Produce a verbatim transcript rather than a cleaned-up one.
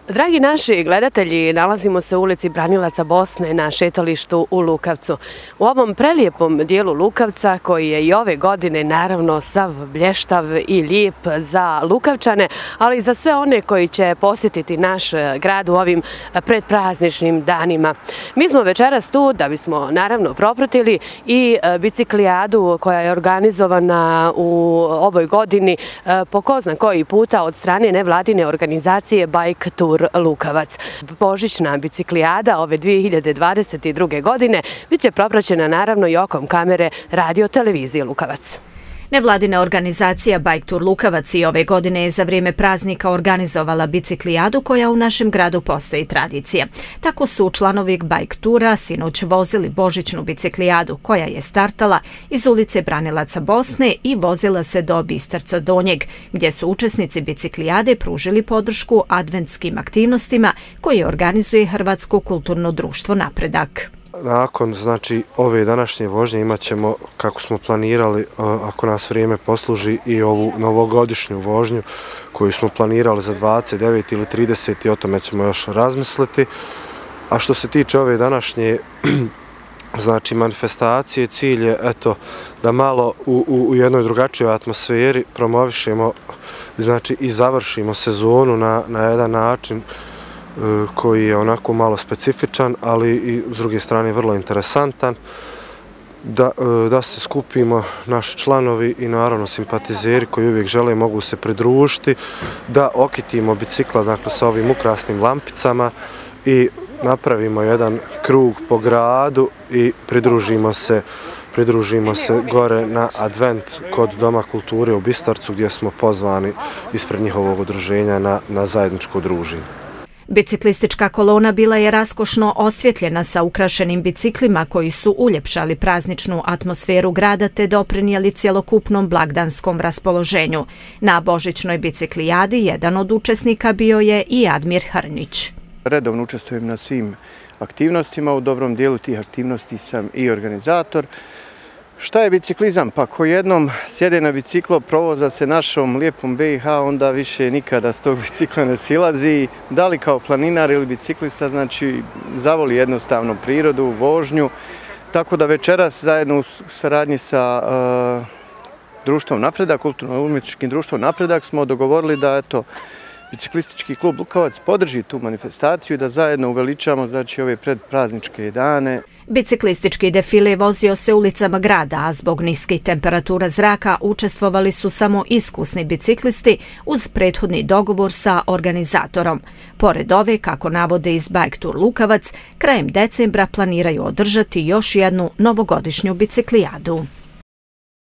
Dragi naši gledatelji, nalazimo se u ulici Branilaca Bosne na šetalištu u Lukavcu. U ovom prelijepom dijelu Lukavca, koji je i ove godine naravno sav blještav i lijep za Lukavčane, ali i za sve one koji će posjetiti naš grad u ovim predprazničnim danima. Mi smo večeras tu da bismo naravno propratili i biciklijadu koja je organizovana u ovoj godini po ko zna koji puta od strane nevladine organizacije Bike Tour Lukavac. Božićna biciklijada ove dvije hiljade dvadeset druge. godine bit će propraćena naravno i okom kamere radio televizije Lukavac. Nevladina organizacija Bike Tour Lukavac i ove godine je za vrijeme praznika organizovala biciklijadu koja u našem gradu postaje tradicija. Tako su članovi Bike Toura sinoć vozili božićnu biciklijadu koja je startala iz ulice Branilaca Bosne i vozila se do Bistarca Donjeg, gdje su učesnici biciklijade pružili podršku adventskim aktivnostima koje organizuje Hrvatsko kulturno društvo Napredak. Nakon znači ove današnje vožnje imat ćemo, kako smo planirali, ako nas vrijeme posluži, i ovu novogodišnju vožnju koju smo planirali za dvadeset devete ili tridesete. O tome ćemo još razmisliti. A što se tiče ove današnje znači manifestacije, cilj je eto da malo u, u, u jednoj drugačijoj atmosferi promovišemo znači i završimo sezonu na, na jedan način koji je onako malo specifičan, ali i s druge strane vrlo interesantan, da, da se skupimo naši članovi i naravno simpatizeri koji uvijek žele mogu se pridružiti, da okitimo bicikla dakle, sa ovim ukrasnim lampicama i napravimo jedan krug po gradu i pridružimo se pridružimo se gore na advent kod Doma kulture u Bistarcu, gdje smo pozvani ispred njihovog udruženja na, na zajedničko druženje. Biciklistička kolona bila je raskošno osvjetljena sa ukrašenim biciklima koji su uljepšali prazničnu atmosferu grada te doprinijeli cjelokupnom blagdanskom raspoloženju. Na božićnoj biciklijadi jedan od učesnika bio je i Admir Hrnić. Redovno učestvujem na svim aktivnostima, u dobrom dijelu tih aktivnosti sam i organizator. Šta je biciklizam? Pa ko jednom sjede na biciklo, provoza se našom lijepom B i H, onda više nikada s tog bicikla ne silazi. Da li kao planinar ili biciklista, znači zavoli jednostavno prirodu, vožnju. Tako da večeras zajedno u saradnji sa uh, društvom Napredak, kulturno-umjetničkim društvom Napredak, smo dogovorili da eto, biciklistički klub Lukavac podrži tu manifestaciju i da zajedno uveličamo znači, ove predprazničke dane. Biciklistički defile vozio se ulicama grada, a zbog niskih temperatura zraka učestvovali su samo iskusni biciklisti uz prethodni dogovor sa organizatorom. Pored ove, kako navode iz Bike Tour Lukavac, krajem decembra planiraju održati još jednu novogodišnju biciklijadu.